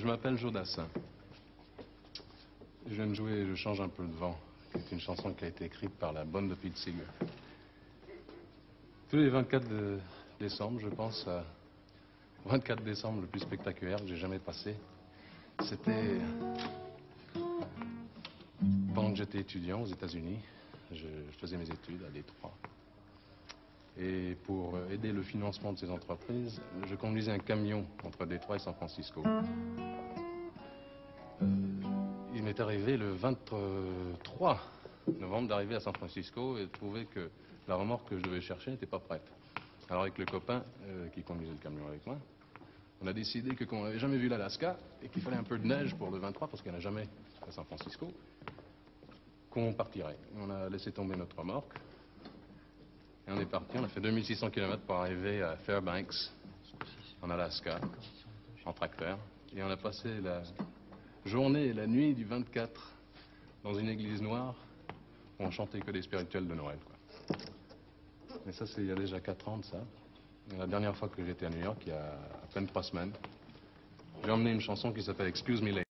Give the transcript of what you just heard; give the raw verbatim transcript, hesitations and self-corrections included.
Je m'appelle Joe Dassin. Je viens de jouer Je change un peu de vent, qui est une chanson qui a été écrite par la bonne de Pete Seeger. Tous les vingt-quatre de décembre, je pense, à vingt-quatre décembre le plus spectaculaire que j'ai jamais passé. C'était pendant que j'étais étudiant aux États-Unis. Je faisais mes études à Détroit. Et pour aider le financement de ces entreprises, je conduisais un camion entre Détroit et San Francisco. Euh, il m'est arrivé le vingt-trois novembre d'arriver à San Francisco et de trouver que la remorque que je devais chercher n'était pas prête. Alors avec le copain euh, qui conduisait le camion avec moi, on a décidé que comme on n'avait jamais vu l'Alaska et qu'il fallait un peu de neige pour le vingt-trois parce qu'il n'y en a jamais à San Francisco, qu'on partirait. On a laissé tomber notre remorque. Et on est parti, on a fait deux mille six cents kilomètres pour arriver à Fairbanks, en Alaska, en tracteur. Et on a passé la journée et la nuit du vingt-quatre dans une église noire où on chantait que des spirituels de Noël, quoi. Mais ça, c'est il y a déjà quatre ans de ça. Et la dernière fois que j'étais à New York, il y a à peine trois semaines, j'ai emmené une chanson qui s'appelle Excuse Me Lady.